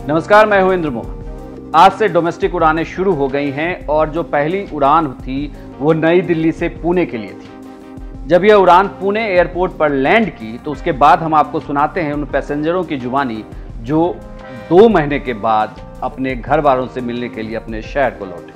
नमस्कार, मैं हूं इंद्रमोहन। आज से डोमेस्टिक उड़ानें शुरू हो गई हैं और जो पहली उड़ान थी वो नई दिल्ली से पुणे के लिए थी। जब यह उड़ान पुणे एयरपोर्ट पर लैंड की तो उसके बाद हम आपको सुनाते हैं उन पैसेंजरों की जुबानी जो 2 महीने के बाद अपने घर वालों से मिलने के लिए अपने शहर को लौटे।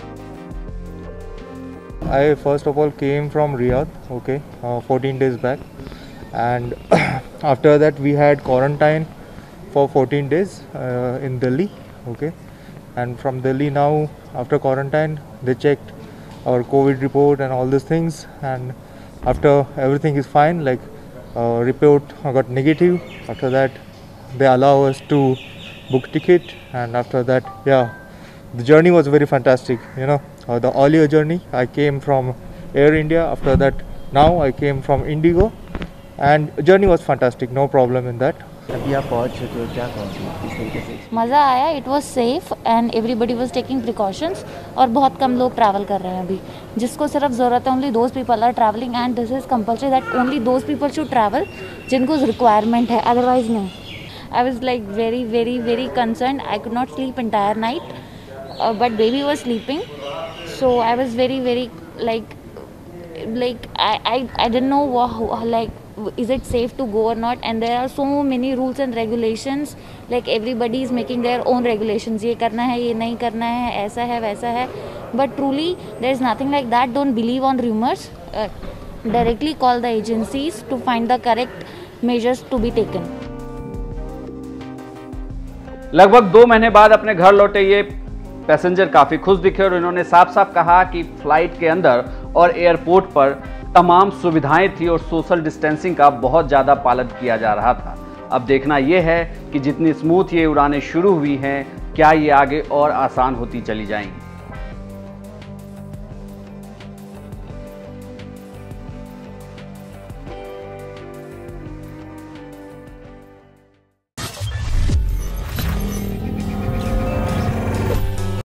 I first of all came from Riyadh, 14 days back, and after that we had quarantine for 14 days in Delhi, and from Delhi now after quarantine they checked our COVID report and all these things, and after everything is fine, report got negative. After that they allow us to book ticket, and after that the journey was very fantastic. The earlier journey I came from Air India, after that now I came from Indigo, and journey was fantastic, no problem in that. अभी आप पहुंच चुके हो, क्या कहोगे इस तरीके से? मज़ा आया, it was safe and everybody was taking precautions और बहुत कम लोग ट्रैवल कर रहे हैं अभी। जिसको सिर्फ ज़रूरत है, only those people are travelling and this is compulsory that only those people should travel जिनको रिक्वायरमेंट है, अदरवाइज नहीं। I was like very very very concern, I could not sleep entire night but baby was sleeping, so I was very very I didn't know is it safe to go or not, and there are so many rules and regulations, like everybody is making their own regulations, ये करना है, ये नहीं करना है, ऐसा है वैसा है, but truly there is nothing like that. Don't believe on rumors, directly call the agencies to find the correct measures to be taken. लगभग 2 महीने बाद अपने घर लौटे ये पैसेंजर काफ़ी खुश दिखे और इन्होंने साफ साफ कहा कि फ्लाइट के अंदर और एयरपोर्ट पर तमाम सुविधाएं थी और सोशल डिस्टेंसिंग का बहुत ज़्यादा पालन किया जा रहा था। अब देखना यह है कि जितनी स्मूथ ये उड़ानें शुरू हुई हैं, क्या ये आगे और आसान होती चली जाएंगी।